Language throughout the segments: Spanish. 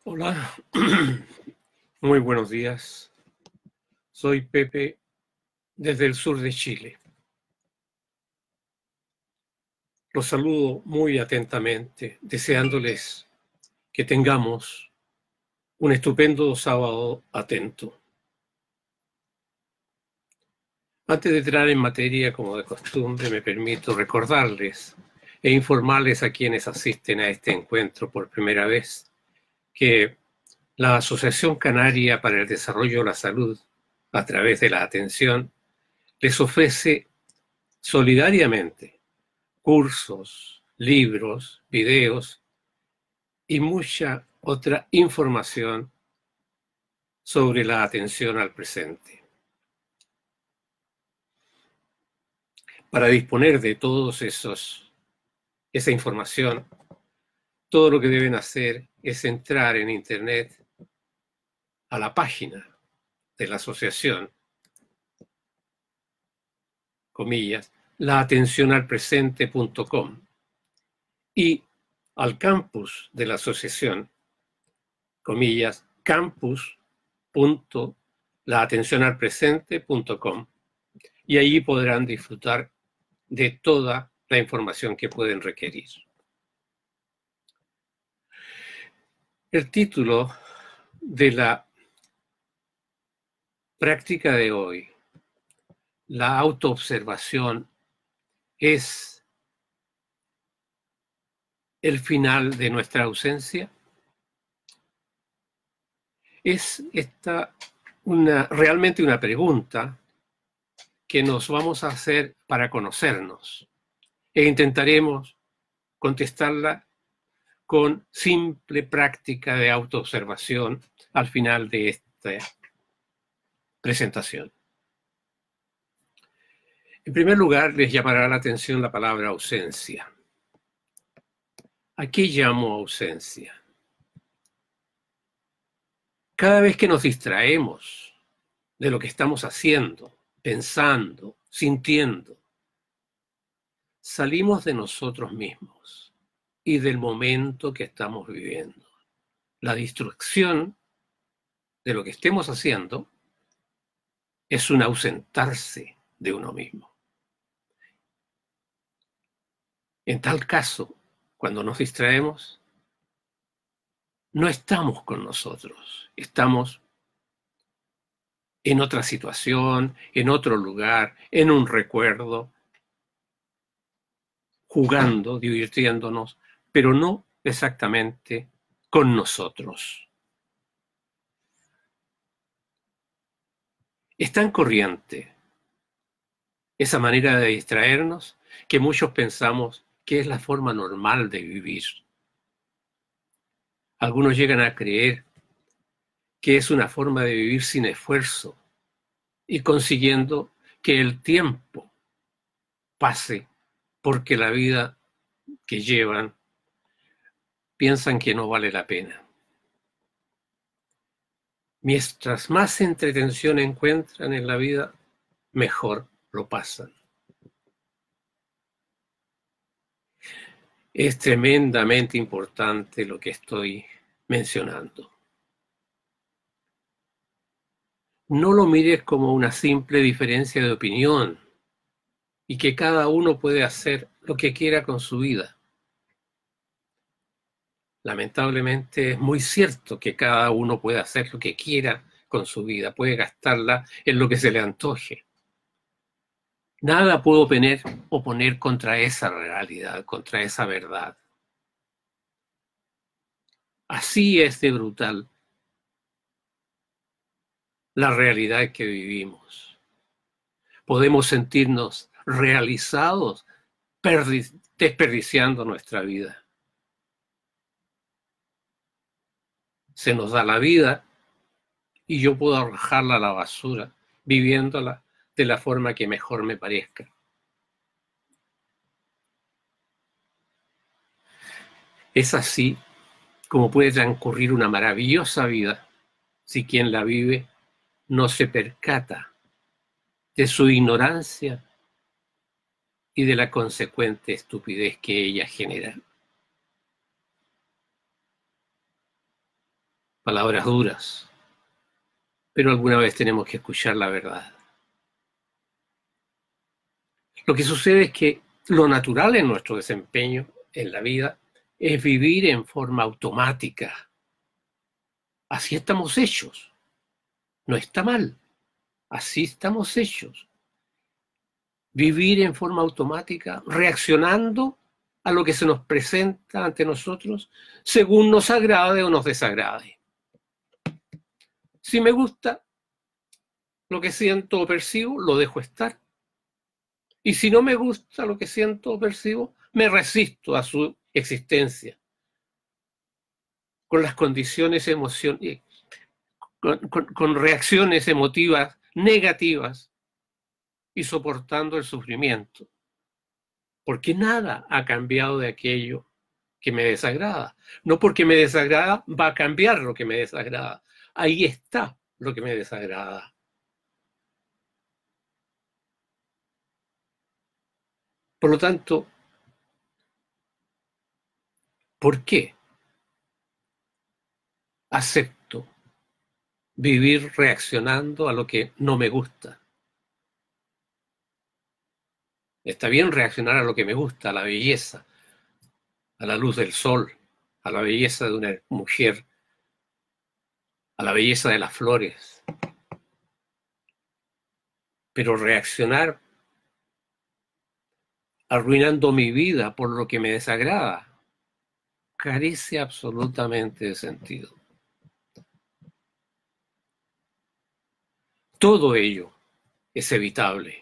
Hola, muy buenos días. Soy Pepe desde el sur de Chile. Los saludo muy atentamente, deseándoles que tengamos un estupendo sábado atento. Antes de entrar en materia, como de costumbre, me permito recordarles e informarles a quienes asisten a este encuentro por primera vez que la Asociación Canaria para el Desarrollo de la Salud, a través de la atención, les ofrece solidariamente cursos, libros, videos y mucha otra información sobre la atención al presente. Para disponer de esa información, todo lo que deben hacer es entrar en Internet a la página de la asociación, comillas, laatencionalpresente.com, y al campus de la asociación, comillas, campus.laatencionalpresente.com, y allí podrán disfrutar de toda la información que pueden requerir. El título de la práctica de hoy, la autoobservación, ¿es el final de nuestra ausencia? Es esta realmente una pregunta que nos vamos a hacer para conocernos e intentaremos contestarla con simple práctica de autoobservación al final de esta presentación. En primer lugar, les llamará la atención la palabra ausencia. ¿A qué llamo ausencia? Cada vez que nos distraemos de lo que estamos haciendo, pensando, sintiendo, salimos de nosotros mismos y del momento que estamos viviendo. La distracción de lo que estemos haciendo es un ausentarse de uno mismo. En tal caso, cuando nos distraemos, no estamos con nosotros, estamos en otra situación, en otro lugar, en un recuerdo, jugando, divirtiéndonos, pero no exactamente con nosotros. Es tan corriente esa manera de distraernos que muchos pensamos que es la forma normal de vivir. Algunos llegan a creer que es una forma de vivir sin esfuerzo y consiguiendo que el tiempo pase porque la vida que llevan piensan que no vale la pena. Mientras más entretención encuentran en la vida, mejor lo pasan. Es tremendamente importante lo que estoy mencionando. No lo mires como una simple diferencia de opinión y que cada uno puede hacer lo que quiera con su vida. Lamentablemente es muy cierto que cada uno puede hacer lo que quiera con su vida, puede gastarla en lo que se le antoje. Nada puedo oponer contra esa realidad, contra esa verdad. Así es de brutal la realidad que vivimos. Podemos sentirnos realizados desperdiciando nuestra vida. Se nos da la vida y yo puedo arrojarla a la basura, viviéndola de la forma que mejor me parezca. Es así como puede transcurrir una maravillosa vida si quien la vive no se percata de su ignorancia y de la consecuente estupidez que ella genera. palabras duras, pero alguna vez tenemos que escuchar la verdad. Lo que sucede es que lo natural en nuestro desempeño en la vida es vivir en forma automática. Así estamos hechos. No está mal. Así estamos hechos. Vivir en forma automática, reaccionando a lo que se nos presenta ante nosotros, según nos agrade o nos desagrade. Si me gusta lo que siento o percibo, lo dejo estar. Y si no me gusta lo que siento o percibo, me resisto a su existencia. Con las condiciones emocionales, con reacciones emotivas negativas y soportando el sufrimiento. Porque nada ha cambiado de aquello que me desagrada. No porque me desagrada va a cambiar lo que me desagrada. Ahí está lo que me desagrada. Por lo tanto, ¿por qué acepto vivir reaccionando a lo que no me gusta? Está bien reaccionar a lo que me gusta, a la belleza, a la luz del sol, a la belleza de una mujer, a la belleza de las flores. Pero reaccionar arruinando mi vida por lo que me desagrada carece absolutamente de sentido. Todo ello es evitable,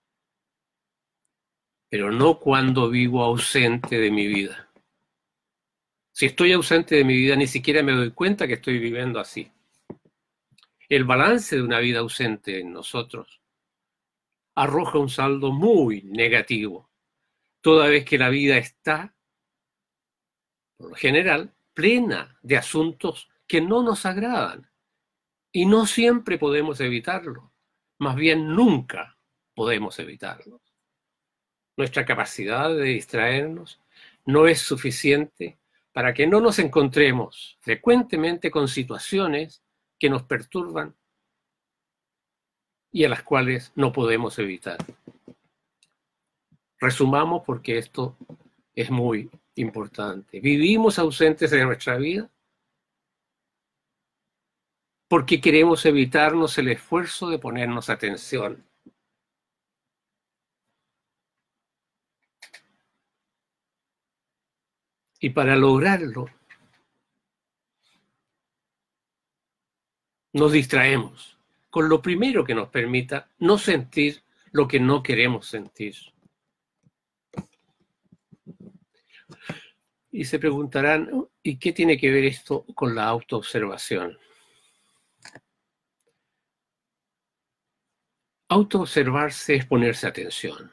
pero no cuando vivo ausente de mi vida. Si estoy ausente de mi vida, ni siquiera me doy cuenta que estoy viviendo así. El balance de una vida ausente en nosotros arroja un saldo muy negativo, toda vez que la vida está, por lo general, plena de asuntos que no nos agradan. Y no siempre podemos evitarlo, más bien nunca podemos evitarlo. Nuestra capacidad de distraernos no es suficiente para que no nos encontremos frecuentemente con situaciones que nos perturban y a las cuales no podemos evitar. Resumamos porque esto es muy importante. Vivimos ausentes de nuestra vida porque queremos evitarnos el esfuerzo de ponernos atención. Y para lograrlo, nos distraemos con lo primero que nos permita no sentir lo que no queremos sentir. Y se preguntarán, ¿y qué tiene que ver esto con la autoobservación? Autoobservarse es ponerse atención.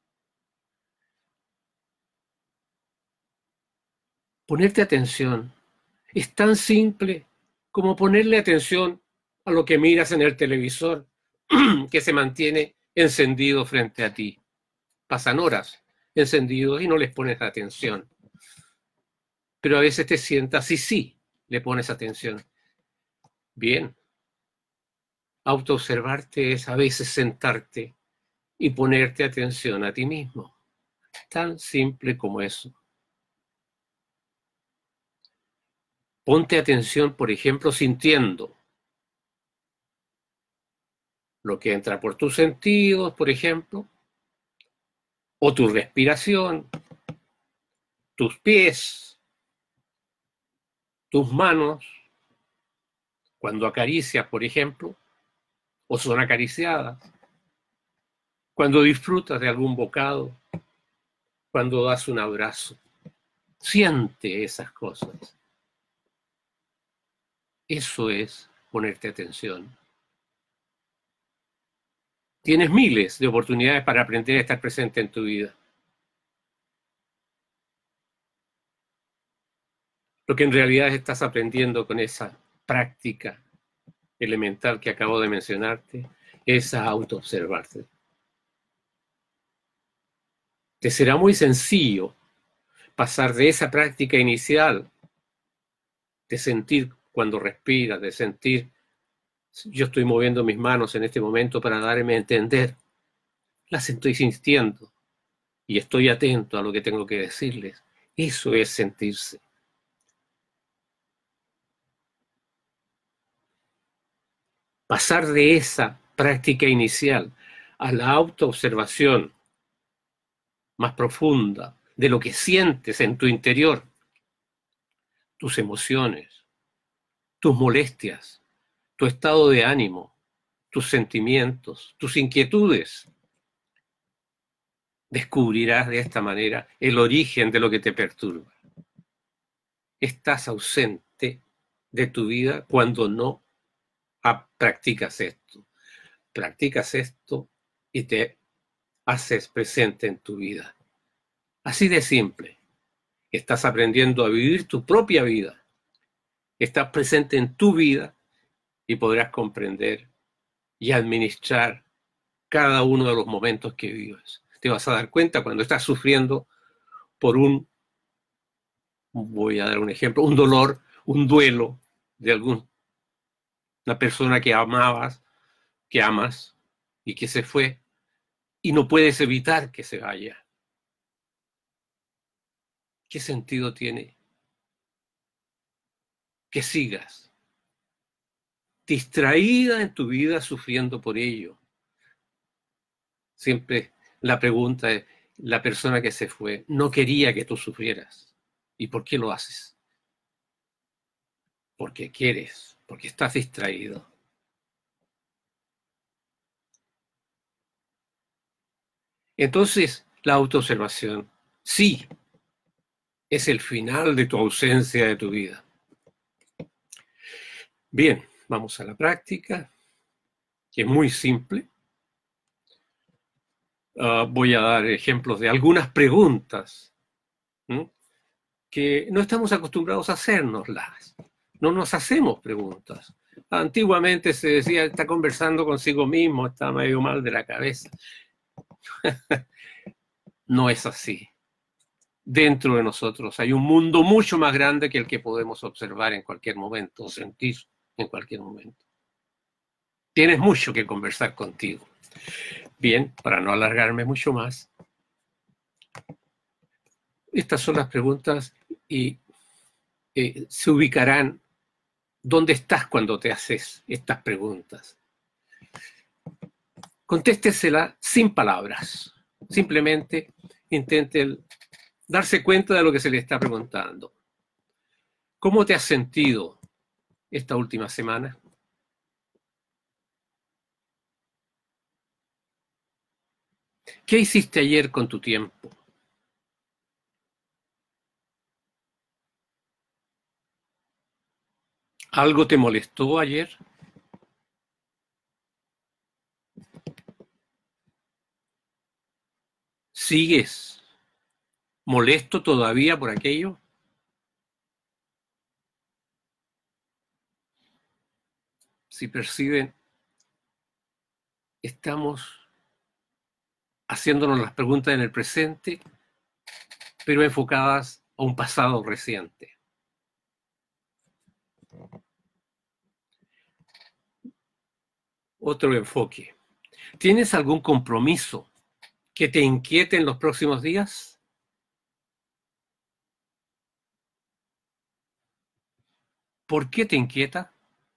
Ponerte atención es tan simple como ponerle atención a lo que miras en el televisor que se mantiene encendido frente a ti. Pasan horas encendidos y no les pones atención. Pero a veces te sientas y sí le pones atención. Bien. Autoobservarte es a veces sentarte y ponerte atención a ti mismo. Tan simple como eso. Ponte atención, por ejemplo, sintiendo lo que entra por tus sentidos, por ejemplo, o tu respiración, tus pies, tus manos, cuando acaricias, por ejemplo, o son acariciadas, cuando disfrutas de algún bocado, cuando das un abrazo. Siente esas cosas. Eso es ponerte atención. Tienes miles de oportunidades para aprender a estar presente en tu vida. Lo que en realidad estás aprendiendo con esa práctica elemental que acabo de mencionarte es a autoobservarte. Te será muy sencillo pasar de esa práctica inicial de sentir cuando respiras, de sentir, yo estoy moviendo mis manos en este momento para darme a entender, las estoy sintiendo y estoy atento a lo que tengo que decirles. Eso es sentirse. Pasar de esa práctica inicial a la autoobservación más profunda de lo que sientes en tu interior, tus emociones, tus molestias, tu estado de ánimo, tus sentimientos, tus inquietudes. Descubrirás de esta manera el origen de lo que te perturba. Estás ausente de tu vida cuando no practicas esto. Practicas esto y te haces presente en tu vida. Así de simple. Estás aprendiendo a vivir tu propia vida. Estás presente en tu vida y podrás comprender y administrar cada uno de los momentos que vives. Te vas a dar cuenta cuando estás sufriendo por voy a dar un ejemplo, un dolor, un duelo de una persona que amabas, que amas y que se fue y no puedes evitar que se vaya. ¿Qué sentido tiene que sigas distraída en tu vida sufriendo por ello? Siempre la pregunta es, la persona que se fue no quería que tú sufrieras. ¿Y por qué lo haces? Porque quieres, porque estás distraído. Entonces, la autoobservación, sí, es el final de tu ausencia de tu vida. Bien, vamos a la práctica, que es muy simple. Voy a dar ejemplos de algunas preguntas que no estamos acostumbrados a hacérnoslas. No nos hacemos preguntas. Antiguamente se decía, está conversando consigo mismo, está medio mal de la cabeza. No es así. Dentro de nosotros hay un mundo mucho más grande que el que podemos observar en cualquier momento o sentir en cualquier momento. Tienes mucho que conversar contigo. Bien, para no alargarme mucho más, estas son las preguntas y se ubicarán dónde estás cuando te haces estas preguntas. Contéstesela sin palabras. Simplemente intente darse cuenta de lo que se le está preguntando. ¿Cómo te has sentido esta última semana? ¿Qué hiciste ayer con tu tiempo? ¿Algo te molestó ayer? ¿Sigues molesto todavía por aquello? Si perciben, estamos haciéndonos las preguntas en el presente, pero enfocadas a un pasado reciente. Otro enfoque. ¿Tienes algún compromiso que te inquiete en los próximos días? ¿Por qué te inquieta?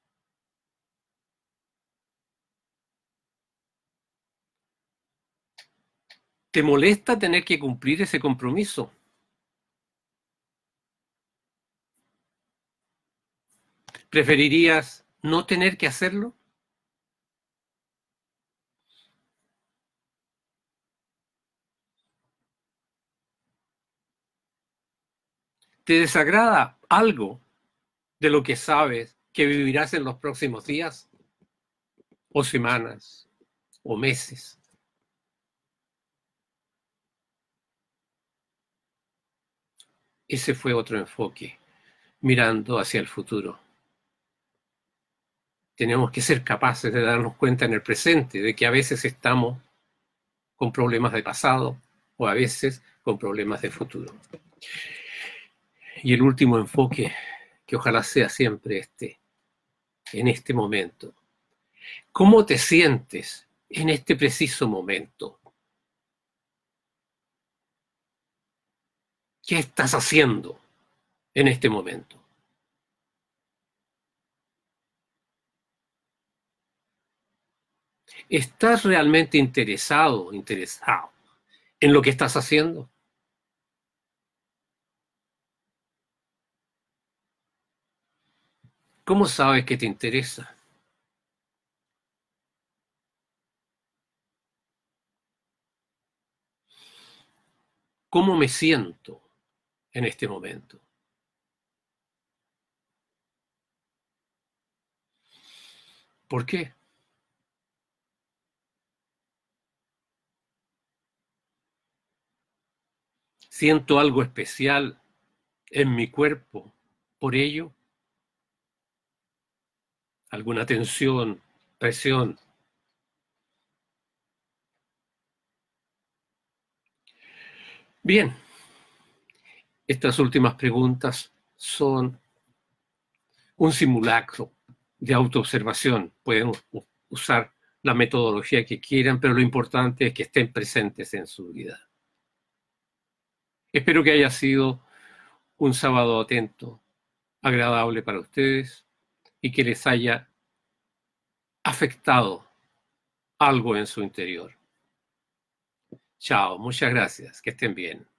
¿Te molesta tener que cumplir ese compromiso? ¿Preferirías no tener que hacerlo? ¿Te desagrada algo de lo que sabes que vivirás en los próximos días o semanas o meses? Ese fue otro enfoque, mirando hacia el futuro. Tenemos que ser capaces de darnos cuenta en el presente de que a veces estamos con problemas de pasado o a veces con problemas de futuro. Y el último enfoque que ojalá sea siempre en este momento. ¿Cómo te sientes en este preciso momento? ¿Qué estás haciendo en este momento? ¿Estás realmente interesado en lo que estás haciendo? ¿Cómo sabes que te interesa? ¿Cómo me siento en este momento? ¿Por qué? ¿Siento algo especial en mi cuerpo por ello? ¿Alguna tensión, presión? Bien, estas últimas preguntas son un simulacro de autoobservación. Pueden usar la metodología que quieran, pero lo importante es que estén presentes en su vida. Espero que haya sido un sábado atento, agradable para ustedes y que les haya afectado algo en su interior. Chao, muchas gracias, que estén bien.